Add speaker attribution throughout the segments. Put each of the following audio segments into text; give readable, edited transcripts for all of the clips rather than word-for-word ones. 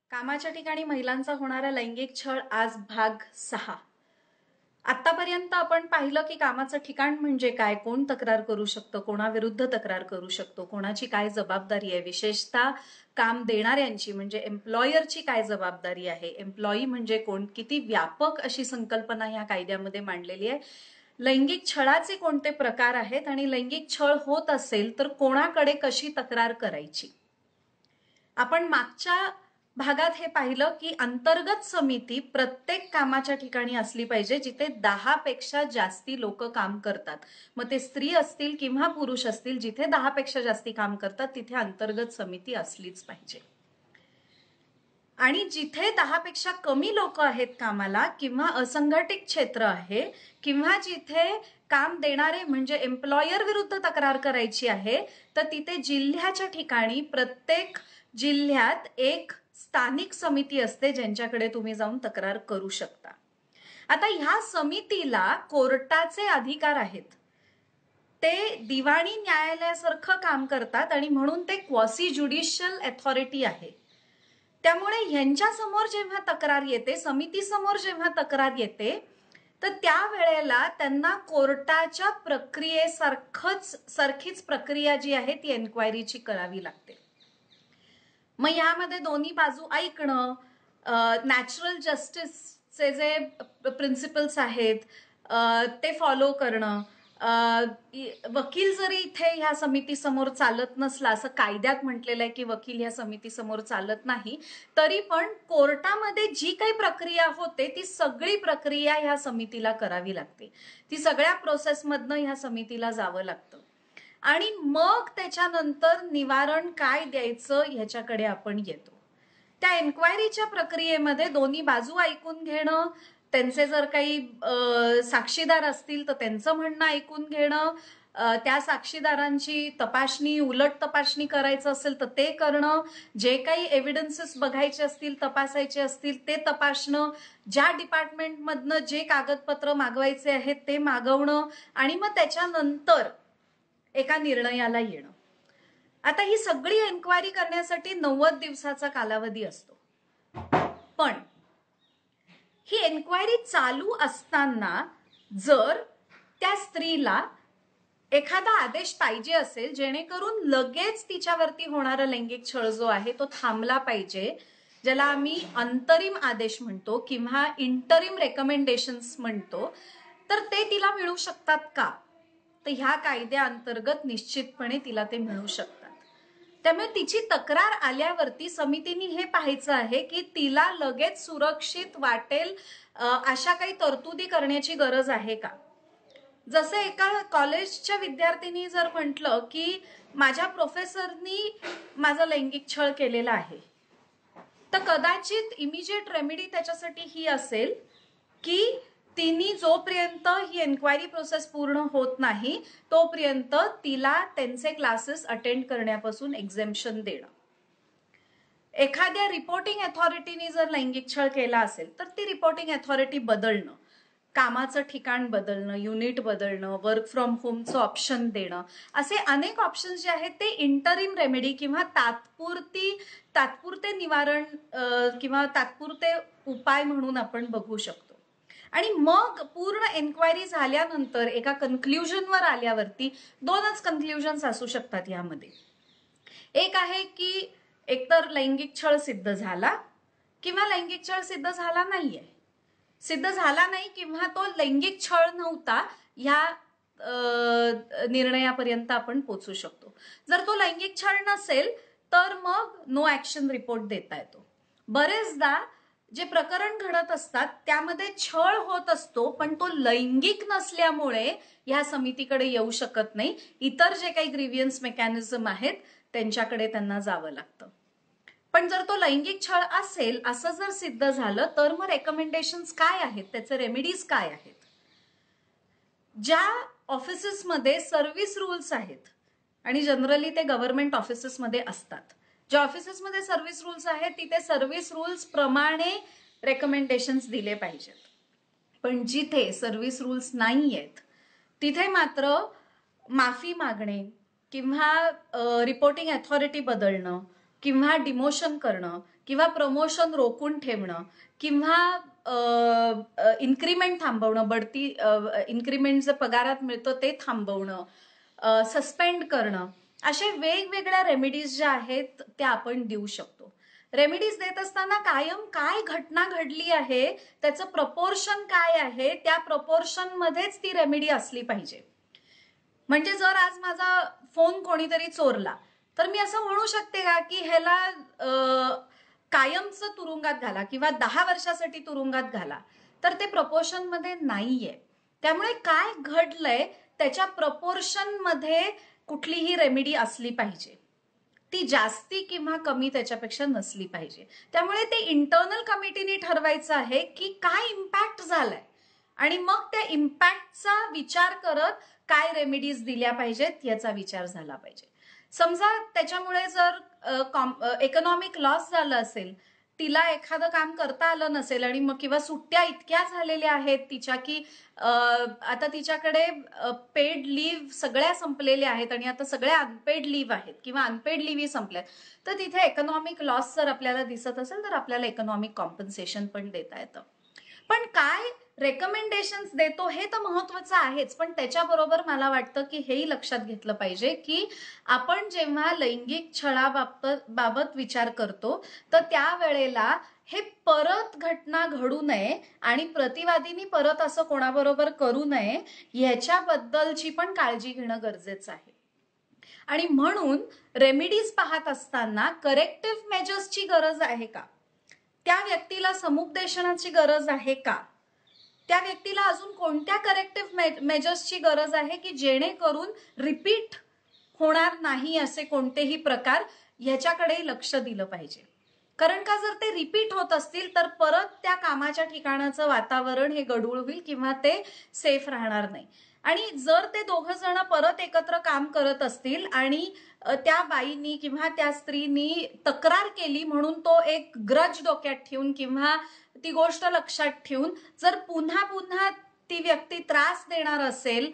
Speaker 1: कामाच्या ठिकाणी महिलांचा होणारा लैंगिक छळ आज भाग 6। आतापर्यंत आपण पाहिलं की कामाचं ठिकाण म्हणजे काय, कोण तक्रार करू शकतं, कोणाविरुद्ध तक्रार करू शकतो, कोणाची काय जबाबदारी आहे, विशेषतः काम देणाऱ्यांची म्हणजे एम्प्लॉयरची काय जबाबदारी आहे, एम्प्लॉई म्हणजे कोण, किती व्यापक अशी संकल्पना ह्या कायद्यामध्ये मांडलेली आहे। लैंगिक छळाचे कोणते प्रकार आहेत आणि लैंगिक छळ होत असेल तर कोणाकडे कशी तक्रार करायची। आपण मागच्या भागात हे पाहिलं की अंतर्गत समिती प्रत्येक कामाच्या ठिकाणी असली पाहिजे जिथे 10 पेक्षा जास्ती लोक काम करतात। मग ते स्त्री असतील किंवा पुरुष असतील, जिथे 10 पेक्षा जास्ती काम करतात तिथे अंतर्गत समिती असलीच पाहिजे। आणि जिथे 10 पेक्षा कमी लोक आहेत कामाला किंवा असंघटित क्षेत्र आहे किंवा जिथे काम देणारे म्हणजे एम्प्लॉयर विरुद्ध तक्रार करायची आहे तर तिथे जिल्ह्याच्या ठिकाणी प्रत्येक जिल्ह्यात एक स्थानिक समिती असते ज्यांच्याकडे तुम्ही जाऊन तक्रार करू शकता। आता ह्या समितीला कोर्टाचे अधिकार आहेत, ते दिवाणी न्यायालयासारखं काम करतात आणि म्हणून ते क्वासी ज्युडिशियल अथॉरिटी आहे। त्यामुळे यांच्या समोर जेव्हा तक्रार येते, समिती समोर जेव्हा तक्रार येते तर त्यावेळेला त्यांना कोर्टाच्या प्रक्रियेसारखीच प्रक्रिया जी आहे ती एन्क्वायरीची करावी लागते। मग यामध्ये दोन्ही बाजू ऐकणं, नॅचरल जस्टिसचे जे प्रिन्सिपल्स आहेत ते फॉलो करणं, वकील जरी इथे ह्या समितीसमोर चालत नसला, असं कायद्यात म्हटलेलं आहे की वकील ह्या समितीसमोर चालत नाही, तरी पण कोर्टामध्ये जी काही प्रक्रिया होते ती सगळी प्रक्रिया ह्या समितीला करावी लागते। ती सगळ्या प्रोसेसमधनं ह्या समितीला जावं लागतं आणि मग त्याच्यानंतर निवारण काय द्यायचं ह्याच्याकडे आपण येतो। त्या एन्क्वायरीच्या प्रक्रियेमध्ये दोन्ही बाजू ऐकून घेणं, त्यांचे जर काही साक्षीदार असतील तर त्यांचं म्हणणं ऐकून घेणं, त्या साक्षीदारांची तपासणी, उलट तपासणी करायचं असेल तर ते करणं, जे काही एव्हिडन्सेस बघायचे असतील, तपासायचे असतील ते तपासणं, ज्या डिपार्टमेंटमधनं जे कागदपत्र मागवायचे आहेत ते मागवणं आणि मग त्याच्यानंतर एका निर्णयाला येणं। आता ही सगळी एन्क्वायरी करण्यासाठी 90 दिवसाचा कालावधी असतो, पण ही एन्क्वायरी चालू असताना जर त्या स्त्रीला एखादा आदेश पाहिजे असेल जेणेकरून लगेच तिच्यावरती होणारा लैंगिक छळ जो आहे तो थांबला पाहिजे, ज्याला आम्ही अंतरिम आदेश म्हणतो किंवा इंटरिम रेकमेंडेशन्स म्हणतो, तर ते तिला मिळू शकतात का? तर ह्या कायद्याअंतर्गत निश्चितपणे तिला ते मिळू शकतात। त्यामुळे तिची तक्रार आल्यावरती समितीने हे पाहायचं आहे की तिला लगेच सुरक्षित वाटेल अशा काही तरतुदी करण्याची गरज आहे का। जसं एका कॉलेजच्या विद्यार्थ्यांनी जर म्हटलं की माझ्या प्रोफेसरनी माझा लैंगिक छळ केलेला आहे, तर कदाचित इमिजिएट रेमेडी त्याच्यासाठी ही असेल की तिने जोपर्यंत ही एन्क्वायरी प्रोसेस पूर्ण होत नाही तोपर्यंत तिला त्यांचे क्लासेस अटेंड करण्यापासून एक्झेम्पशन देणं। एखाद्या रिपोर्टिंग अथॉरिटीने जर लैंगिक छळ केला असेल तर ती रिपोर्टिंग अथॉरिटी बदलणं, कामाचं ठिकाण बदलणं, युनिट बदलणं, वर्क फ्रॉम होमचं ऑप्शन देणं, असे अनेक ऑप्शन्स जे आहेत ते इंटरिम रेमेडी किंवा तात्पुरते निवारण किंवा तात्पुरते उपाय म्हणून आपण बघू शकतो। आणि मग पूर्ण एन्क्वायरी झाल्यानंतर एका कन्क्ल्युजनवर आल्यावरती दोनच कन्क्ल्युजन्स असू शकतात यामध्ये। एक आहे की एकतर लैंगिक छळ सिद्ध झाला किंवा लैंगिक छळ सिद्ध झाला नाहीये, सिद्ध झाला नाही किंवा तो लैंगिक छळ नव्हता ह्या निर्णयापर्यंत आपण पोहोचू शकतो। जर तो लैंगिक छळ नसेल तर मग नो ऍक्शन रिपोर्ट देता येतो। बरेचदा जे प्रकरण घडत असतात त्यामध्ये छळ होत असतो पण तो लैंगिक नसल्यामुळे ह्या समितीकडे येऊ शकत नाही, इतर जे काही ग्रीव्हियन्स मेकॅनिझम आहेत त्यांच्याकडे त्यांना जावं लागतं। पण जर तो लैंगिक छळ असेल असं जर सिद्ध झालं तर मग रेकमेंडेशन्स काय आहेत, त्याचे रेमेडीज काय आहेत। ज्या ऑफिसेसमध्ये सर्व्हिस रूल्स आहेत आणि जनरली ते गव्हर्नमेंट ऑफिसेसमध्ये असतात, ज्या ऑफिसेसमध्ये सर्व्हिस रूल्स आहेत तिथे सर्व्हिस रूल्स प्रमाणे रेकमेंडेशन्स दिले पाहिजेत, पण जिथे सर्व्हिस रूल्स नाही आहेत तिथे मात्र माफी मागणे किंवा रिपोर्टिंग अथॉरिटी बदलणं, किंवा डिमोशन करणं किंवा प्रमोशन रोखून ठेवणं किंवा इन्क्रीमेंट थांबवणं, बढती इन्क्रीमेंट जे पगारात मिळतं ते थांबवणं, सस्पेंड करणं, असे वेगवेगळ्या रेमेडीज ज्या आहेत त्या आपण देऊ शकतो. रेमेडीज देत असताना कायम काय घटना घडली आहे, त्याचं प्रपोर्शन काय आहे, त्या प्रपोर्शन मध्येच ती रेमेडी असली पाहिजे. म्हणजे जर आज माझा फोन कोणीतरी चोरला तर मी असं म्हणू शकते का की ह्याला कायमचं तुरुंगात घाला किंवा 10 वर्षासाठी तुरुंगात घाला, तर ते प्रपोर्शन मध्ये नाहीये. त्यामुळे काय घडलंय त्याच्या प्रपोर्शन मध्ये कुठलीही रेमेडी असली पाहिजे, ती जास्ती किंवा कमी त्याच्यापेक्षा नसली पाहिजे. त्यामुळे ते इंटरनल कमिटीने ठरवायचं आहे की काय इम्पॅक्ट झालाय आणि मग त्या इम्पॅक्टचा विचार करत काय रेमेडीज दिल्या पाहिजेत याचा विचार झाला पाहिजे. समजा त्याच्यामुळे जर इकॉनॉमिक लॉस झालं असेल, तिला एखादं काम करता आलं नसेल आणि मग किंवा सुट्ट्या इतक्या झालेल्या आहेत तिच्या की आता तिच्याकडे पेड लीव्ह सगळ्या संपलेल्या आहेत आणि आता सगळ्या अनपेड लीव्ह आहेत किंवा अनपेड लीव्ह संपल्यात, तर तिथे इकॉनॉमिक लॉस जर आपल्याला दिसत असेल तर आपल्याला इकॉनॉमिक कॉम्पन्सेशन पण देता येतं. पण काय रेकमेंडेशन्स देतो हे तर महत्वाचं आहेच, पण त्याच्याबरोबर मला वाटतं की हेही लक्षात घेतलं पाहिजे की आपण जेव्हा लैंगिक छळाबाबत विचार करतो तर त्यावेळेला हे परत घटना घडू नये आणि प्रतिवादींनी परत असं कोणाबरोबर करू नये याच्याबद्दलची पण काळजी घेणं गरजेचं आहे. आणि म्हणून रेमेडीज पाहत असताना करेक्टिव्ह मेजर्सची गरज आहे का, त्या व्यक्तीला समुपदेशनाची गरज आहे का, त्या व्यक्तीला अजून कोणत्या करेक्टिव्ह मेजर्सची गरज आहे की जेणेकरून रिपीट होणार नाही असे कोणतेही प्रकार, ह्याच्याकडे लक्ष दिलं पाहिजे. कारण का जर ते रिपीट होत असतील तर परत त्या कामाच्या ठिकाणाचं वातावरण हे गढूळ होईल किंवा ते सेफ राहणार नाही. आणि जर ते दोघं जण परत एकत्र काम करत असतील आणि त्या बाईनी किंवा त्या स्त्रीनी तक्रार केली म्हणून तो एक ग्रज डोक्यात ठेवून किंवा ती गोष्ट लक्षात ठेवून जर पुन्हा पुन्हा ती व्यक्ती त्रास देणार असेल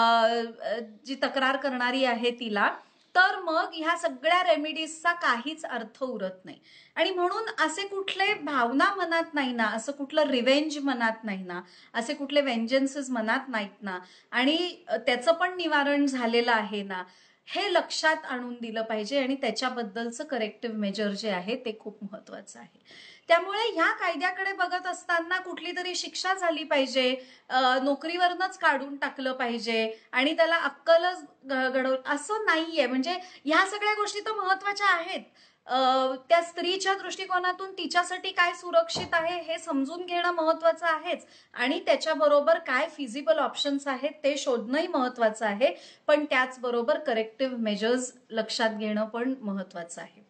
Speaker 1: जी तक्रार करणारी आहे तिला, तर मग ह्या सगळ्या रेमेडीजचा काहीच अर्थ उरत नाही. आणि म्हणून असे कुठले भावना मनात नाही ना, असं कुठलं रिव्हेंज मनात नाही ना, असे कुठले वेंजन्सेस मनात नाहीत ना, आणि त्याचं पण निवारण झालेलं आहे ना, हे लक्षात आणून दिलं पाहिजे आणि त्याच्याबद्दलचं करेक्टिव्ह मेजर जे आहे ते खूप महत्वाचं आहे. त्यामुळे ह्या कायद्याकडे बघत असताना कुठली तरी शिक्षा झाली पाहिजे, नोकरीवरनच काढून टाकलं पाहिजे आणि त्याला अक्कलच घडवलं असं नाहीये. म्हणजे ह्या सगळ्या गोष्टी तर महत्वाच्या आहेत, त्या स्त्रीच्या दृष्टिकोनातून तिच्यासाठी काय सुरक्षित आहे हे समजून घेणं महत्वाचं आहेच आणि त्याच्याबरोबर काय फिजिबल ऑप्शन्स आहेत ते शोधणंही महत्वाचं आहे, पण त्याचबरोबर करेक्टिव्ह मेजर्स लक्षात घेणं पण महत्वाचं आहे.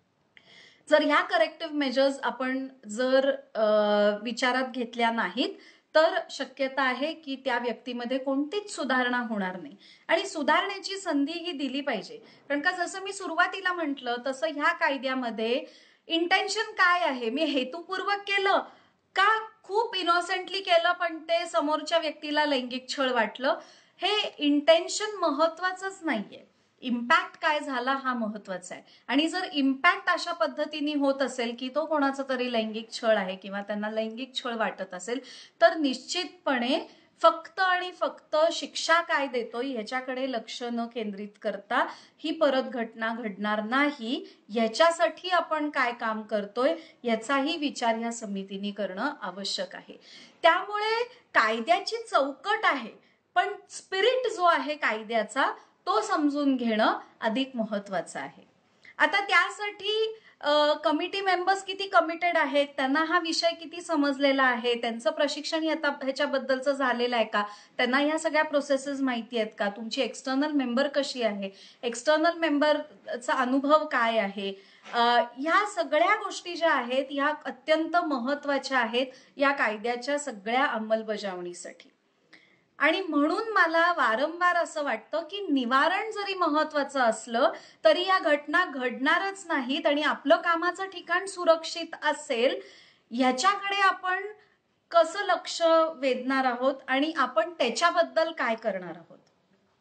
Speaker 1: जर ह्या करेक्टिव्ह मेजर्स आपण जर विचारात घेतल्या नाहीत तर शक्यता आहे की त्या व्यक्तीमध्ये कोणतीच सुधारणा होणार नाही आणि सुधारण्याची संधी ही दिली पाहिजे. कारण का जसं मी सुरुवातीला म्हटलं तसं ह्या कायद्यामध्ये इंटेन्शन काय आहे, मी हेतुपूर्वक केलं का खूप इनोसेंटली केलं पण ते समोरच्या व्यक्तीला लैंगिक छळ वाटलं, हे इंटेन्शन महत्वाचंच नाहीये. इम्पॅक्ट काय झाला हा महत्वाचा आहे. आणि जर इम्पॅक्ट अशा पद्धतीने होत असेल की तो कोणाचा तरी लैंगिक छळ आहे किंवा त्यांना लैंगिक छळ वाटत असेल तर निश्चितपणे फक्त आणि फक्त शिक्षा काय देतोय ह्याच्याकडे लक्ष न केंद्रित करता ही परत घटना घडणार नाही याच्यासाठी आपण काय काम करतोय याचाही विचार ह्या समितीने करणं आवश्यक आहे. त्यामुळे कायद्याची चौकट आहे पण स्पिरिट जो आहे कायद्याचा तो समजून घेणं अधिक महत्वाचं आहे. आता त्यासाठी कमिटी मेंबर्स किती कमिटेड आहेत, त्यांना हा विषय किती समजलेला आहे, त्यांचं प्रशिक्षण ह्याच्याबद्दलचं झालेलं आहे का, त्यांना ह्या सगळ्या प्रोसेसेस माहिती आहेत का, तुमची एक्सटर्नल मेंबर कशी आहे, एक्सटर्नल मेंबरचा अनुभव काय आहे, ह्या सगळ्या गोष्टी ज्या आहेत ह्या अत्यंत महत्वाच्या आहेत या कायद्याच्या सगळ्या अंमलबजावणीसाठी. आणि म्हणून मला वारंवार असं वाटतं की निवारण जरी महत्वाचं असलं तरी या घटना घडणारच नाहीत आणि आपलं कामाचं ठिकाण सुरक्षित असेल ह्याच्याकडे आपण कसं लक्ष वेधणार आहोत आणि आपण त्याच्याबद्दल काय करणार आहोत.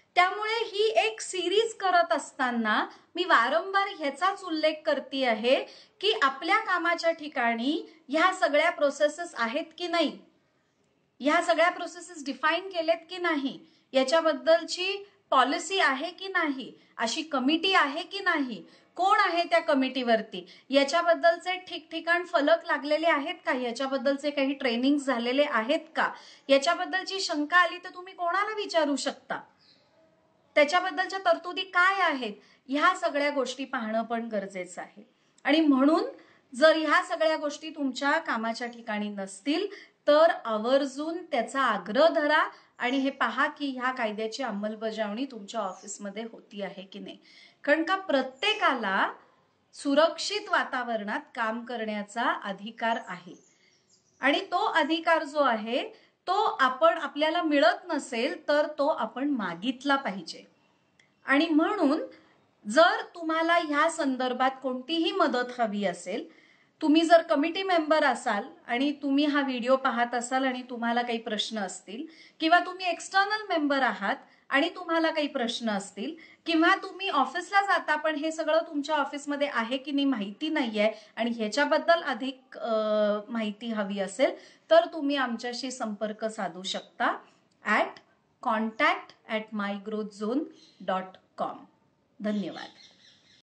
Speaker 1: त्यामुळे ही एक सिरीज करत असताना मी वारंवार ह्याचाच उल्लेख करते आहे की आपल्या कामाच्या ठिकाणी ह्या सगळ्या प्रोसेसेस आहेत की नाही, ह्या सगळ्या प्रोसेसेस डिफाईन केलेत की नाही, याच्याबद्दलची पॉलिसी आहे की नाही, अशी कमिटी आहे की नाही, कोण आहे त्या कमिटीवरती, याच्याबद्दलचे ठिकठिकाण फलक लागलेले आहेत का, याच्याबद्दलचे काही ट्रेनिंग झालेले आहेत का, याच्याबद्दलची शंका आली तर तुम्ही कोणाला विचारू शकता, त्याच्याबद्दलच्या तरतुदी काय आहेत, ह्या सगळ्या गोष्टी पाहणं पण गरजेचं आहे. आणि म्हणून जर ह्या सगळ्या गोष्टी तुमच्या कामाच्या ठिकाणी नसतील तर आवर्जून त्याचा आग्रह धरा आणि हे पहा की ह्या कायद्याची अंमलबजावणी तुमच्या ऑफिसमध्ये होती आहे की नाही. कारण का प्रत्येकाला सुरक्षित वातावरणात काम करण्याचा अधिकार आहे आणि तो अधिकार जो आहे तो आपल्याला मिळत नसेल तर तो आपण मागितला पाहिजे. आणि म्हणून जर तुम्हाला ह्या संदर्भात कोणतीही मदत हवी असेल, तुम्ही जर कमिटी मेंबर असाल आणि तुम्ही हा व्हिडिओ पाहत असाल आणि तुम्हाला काही प्रश्न असतील, किंवा तुम्ही एक्सटर्नल मेंबर आहात आणि तुम्हाला काही प्रश्न असतील, किंवा तुम्ही ऑफिसला जाता पण हे सगळं तुमच्या ऑफिसमध्ये आहे की नाही माहिती नाहीये आणि ह्याच्याबद्दल अधिक माहिती हवी असेल तर तुम्ही आमच्याशी संपर्क साधू शकता @contact@mygrowthzone.com. धन्यवाद.